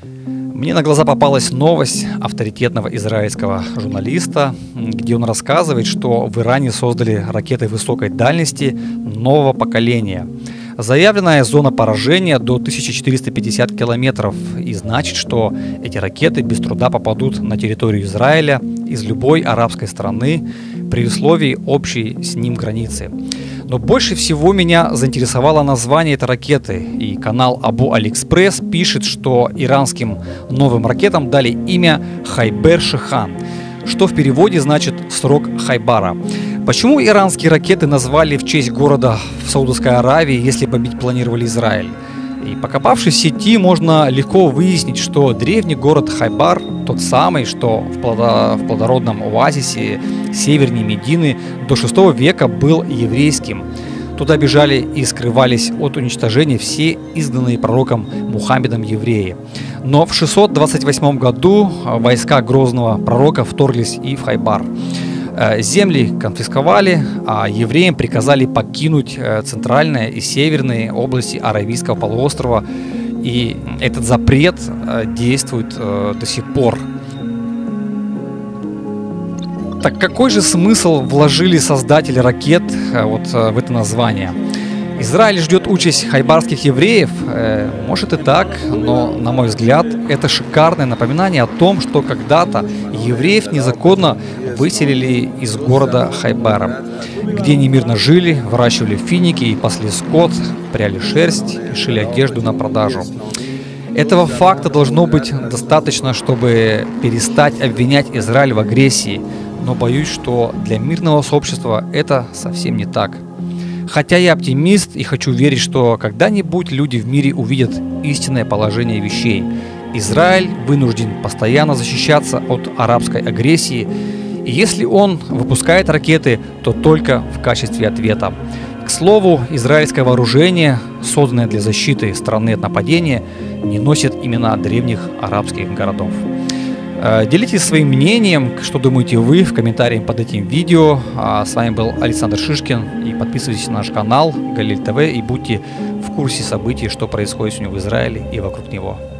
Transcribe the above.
Мне на глаза попалась новость авторитетного израильского журналиста, где он рассказывает, что в Иране создали ракеты высокой дальности нового поколения. Заявленная зона поражения до 1450 километров, и значит, что эти ракеты без труда попадут на территорию Израиля из любой арабской страны при условии общей с ним границы. Но больше всего меня заинтересовало название этой ракеты, и канал Абу Алиэкспресс пишет, что иранским новым ракетам дали имя Хайбер-Шихан, что в переводе значит «срок Хайбара». Почему иранские ракеты назвали в честь города в Саудовской Аравии, если бомбить планировали Израиль? И покопавшись в сети, можно легко выяснить, что древний город Хайбар, тот самый, что в плодородном оазисе севернее Медины до VI века был еврейским. Туда бежали и скрывались от уничтожения все изгнанные пророком Мухаммедом евреи. Но в 628 году войска грозного пророка вторглись и в Хайбар. Земли конфисковали, а евреям приказали покинуть центральные и северные области Аравийского полуострова. И этот запрет действует до сих пор. Так какой же смысл вложили создатели ракет в это название? Израиль ждет участь хайбарских евреев? Может и так, но, на мой взгляд, это шикарное напоминание о том, что когда-то евреев незаконно выселили из города Хайбара, где они мирно жили, выращивали финики и пасли скот, пряли шерсть и шили одежду на продажу. Этого факта должно быть достаточно, чтобы перестать обвинять Израиль в агрессии, но боюсь, что для мирного сообщества это совсем не так. Хотя я оптимист и хочу верить, что когда-нибудь люди в мире увидят истинное положение вещей. Израиль вынужден постоянно защищаться от арабской агрессии, и если он выпускает ракеты, то только в качестве ответа. К слову, израильское вооружение, созданное для защиты страны от нападения, не носит имена древних арабских городов. Делитесь своим мнением, что думаете вы, в комментариях под этим видео. С вами был Александр Шишкин, и подписывайтесь на наш канал Галиль ТВ и будьте в курсе событий, что происходит сегодня в Израиле и вокруг него.